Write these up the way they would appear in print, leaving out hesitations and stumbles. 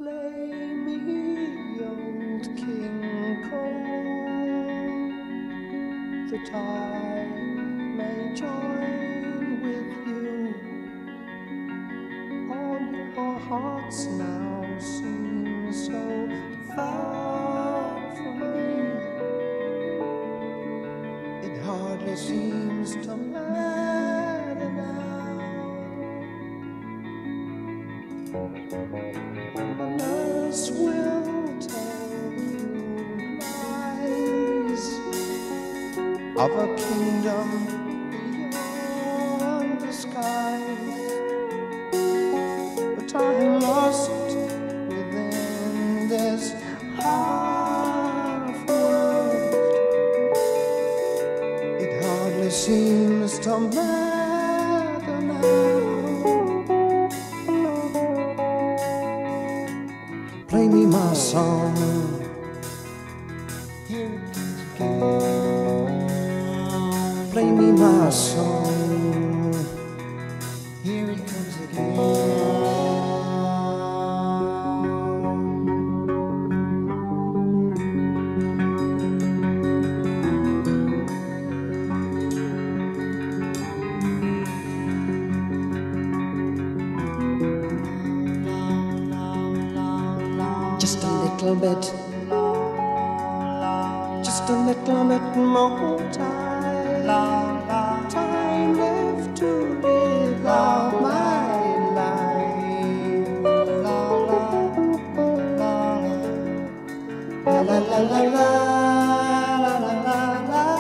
Play me old King Cole, that I may join with you. All your hearts now seem so far from me. It hardly seems to matter now. The nurse will tell you lies of a kingdom beyond the skies, but I'm lost within this half world. It hardly seems to matter now. Play me my song, here it comes again. Play me my song, here it comes again. Just a little bit, just a little bit more time left to live out my life. La la la la la la la la.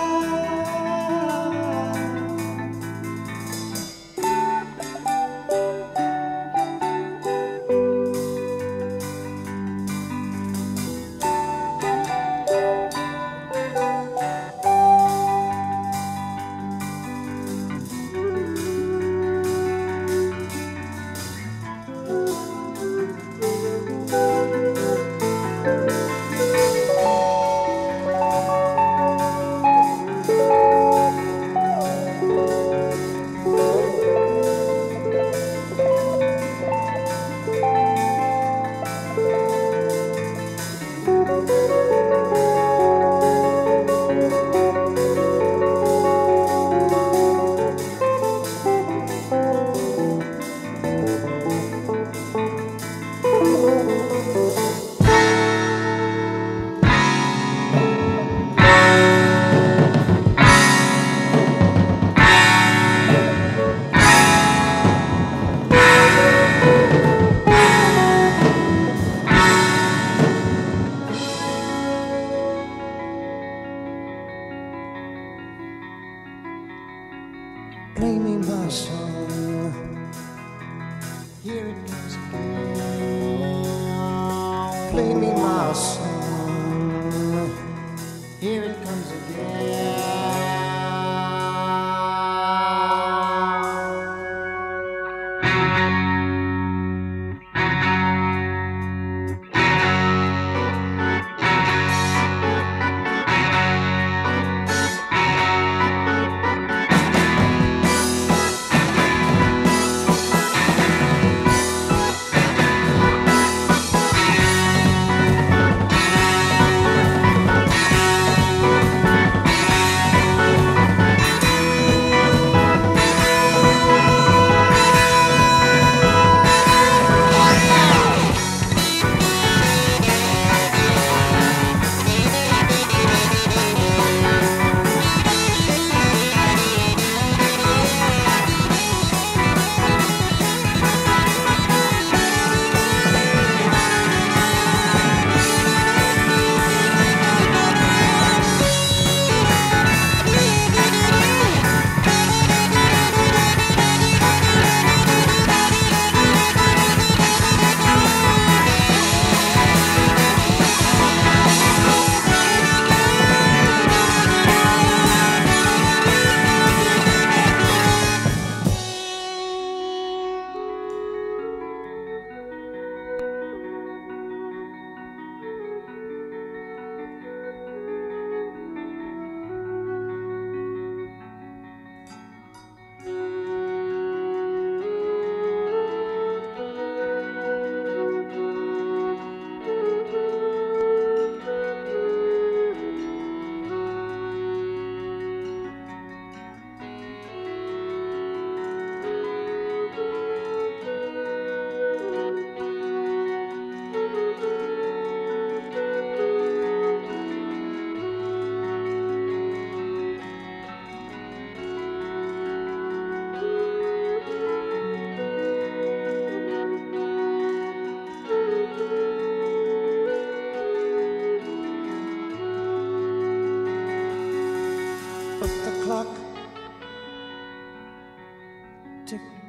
Play me my song, here it comes again. Play me my song, here it comes again.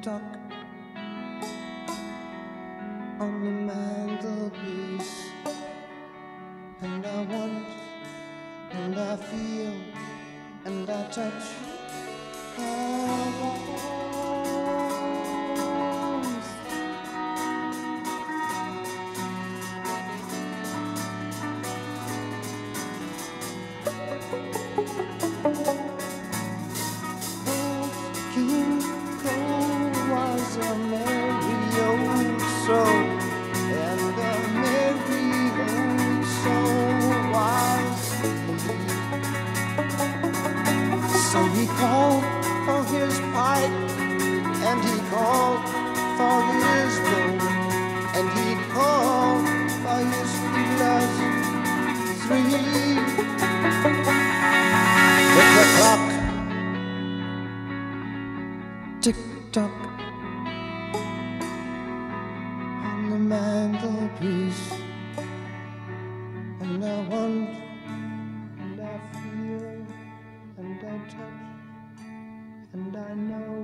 tick-tock on the mantelpiece, and I want, and I feel, and I touch her warmth. King Cole was a merry old soul, and a merry old soul was he. So he called for his pipe, and he called for his bow, and he called for his fiddlers three. With the clock tick-tock on the mantelpiece, and I want, and I feel, and I touch, and I know.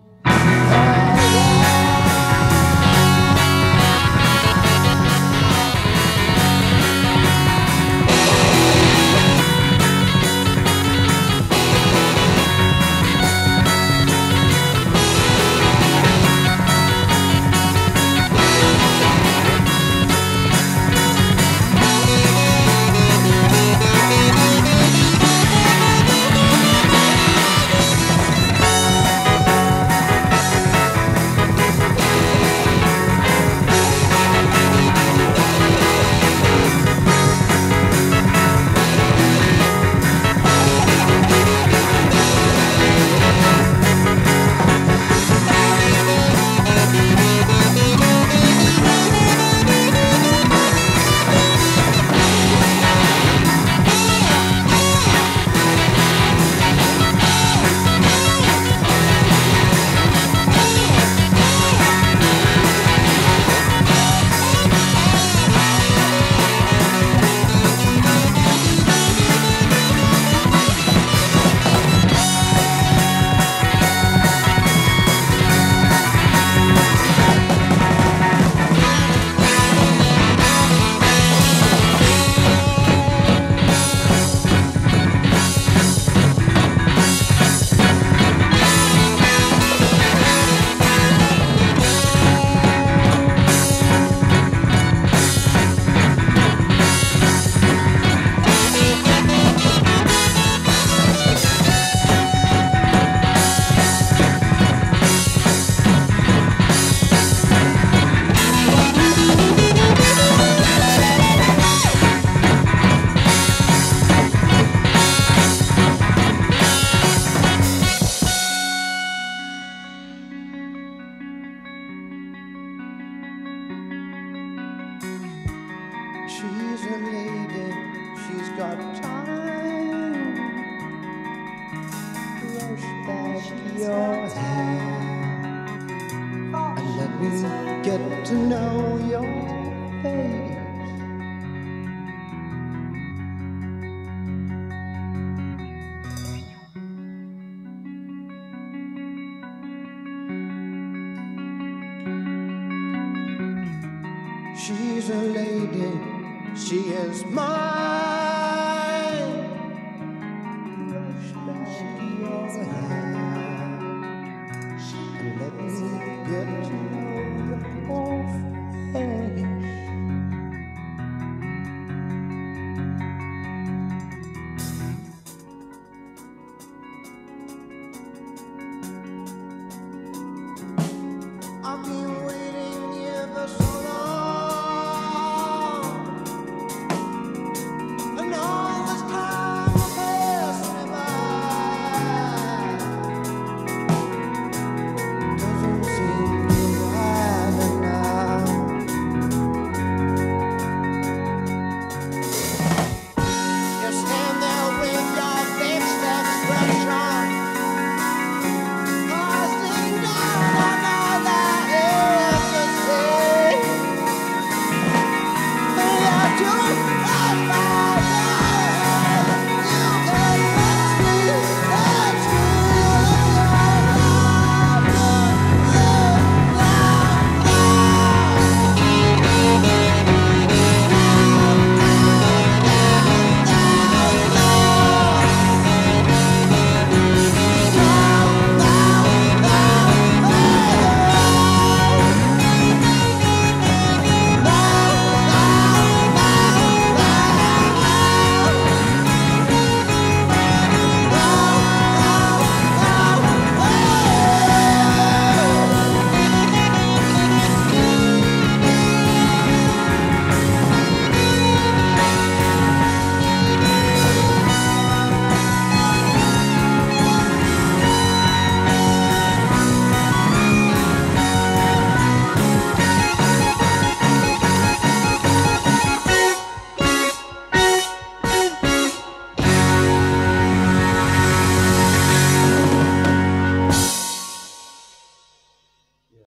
She's a lady, she's got time. Brush back your hair and let me get to know your face. She's a lady, she is mine. Brush back your hair and let me get to know your face.